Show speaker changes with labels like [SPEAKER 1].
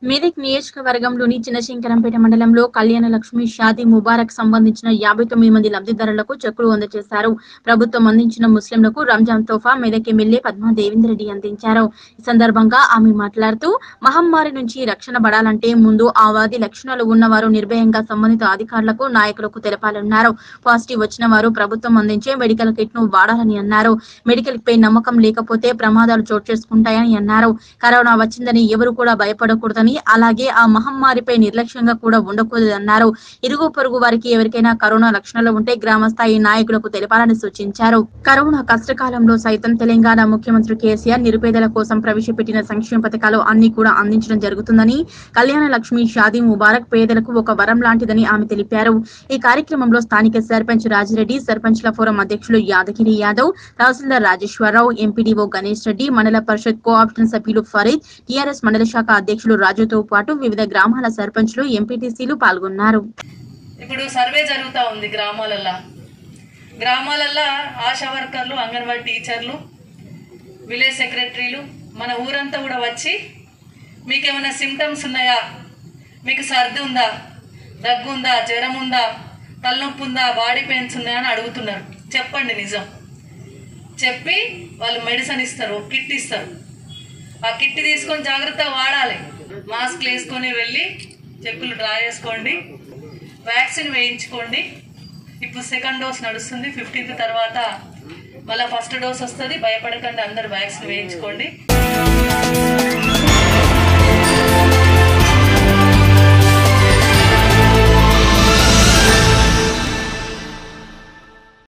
[SPEAKER 1] మెదక్ నియోజకవర్గంలోని చిన్నశంకరంపేట మండలంలో కళ్యాణ లక్ష్మి షాదీ ముబారక్ సంబంధించిన 59 మంది లబ్ధిదారులకు చెక్కులు అందజేశారు. ప్రభుత్వం అందించిన ముస్లింలకు రంజాన్ తోఫా మెదక్ ఎమ్మెల్యే పద్మా దేవేందర్ రెడ్డి అందించారు. ఈ సందర్భంగా ఆమె మాట్లాడుతూ మహమ్మారి నుంచి రక్షణ పడాలంటే ముందు ఆ వ్యాధి లక్షణాలు ఉన్నవారు నిర్భయంగా సంబంధిత అధికారులకు నాయకులకు తెలపాలన్నారు. పాజిటివ్ వచ్చిన వారు ప్రభుత్వం అందించే మెడికల్ కిట్ ను వాడాలని అన్నారు. మెడికల్ పై నమ్మకం లేకపోతే ప్రమాదాలు చోటు చేసుకుంటాయని అన్నారు. కరోనా వచ్చిందని ఎవరు కూడా భయపడకూడదని, అలాగే ఆ మహమ్మారిపై నిర్లక్ష్యంగా కూడా ఉండకూడదన్నారు. ఇరుగు పొరుగు వారికి ఎవరికైనా కరోనా లక్షణాలు ఉంటే గ్రామ స్థాయి నాయకులకు తెలపాలని సూచించారు. కరోనా కష్టకాలంలో సైతం తెలంగాణ ముఖ్యమంత్రి కేసీఆర్ నిరుపేదల కోసం ప్రవేశపెట్టిన సంక్షేమ పథకాలు అన్ని కూడా అందించడం జరుగుతుందని, కళ్యాణ లక్ష్మి షాదీ ముబారక్ పేదలకు ఒక వరం లాంటిదని ఆమె తెలిపారు. ఈ కార్యక్రమంలో స్థానిక సర్పంచ్ రాజిరెడ్డి, సర్పంచ్ల ఫోరం అధ్యక్షులు యాదగిరి యాదవ్, తహసీల్దార్ రాజేశ్వరరావు, ఎంపీడీఓ గణేష్ రెడ్డి, మండల పరిషత్ కోఆప్షన్ సభ్యులు ఫరీద్, టీఆర్ఎస్ మండల శాఖ అధ్యక్షులు రాజుతో పాటు వివిధ గ్రామాల సర్పంచ్లు, ఎంపీటీసీలు పాల్గొన్నారు.
[SPEAKER 2] ఇప్పుడు సర్వే జరుగుతూ ఉంది గ్రామాలల్లో ఆశా వర్కర్లు, అంగన్వాడీ టీచర్లు, విలేజ్ సెక్రటరీలు మన ఊరంతా కూడా వచ్చి మీకేమైనా సిమ్టమ్స్ ఉన్నాయా, మీకు సర్ది ఉందా, దగ్గు ఉందా, జ్వరం ఉందా, తలనొప్పి ఉందా, బాడీ పెయిన్స్ ఉన్నాయా అని అడుగుతున్నారు. చెప్పండి నిజం చెప్పి వాళ్ళు మెడిసిన్ ఇస్తారు, కిట్ ఇస్తారు. ఆ కిట్ తీసుకొని జాగ్రత్తగా వాడాలి. మాస్క్లు వేసుకొని వెళ్ళి చెక్కులు డ్రా చేసుకోండి, వ్యాక్సిన్ వేయించుకోండి. ఇప్పుడు సెకండ్ డోస్ నడుస్తుంది, 15th తర్వాత మళ్ళీ ఫస్ట్ డోస్ వస్తుంది. భయపడకండి, అందరు వ్యాక్సిన్ వేయించుకోండి.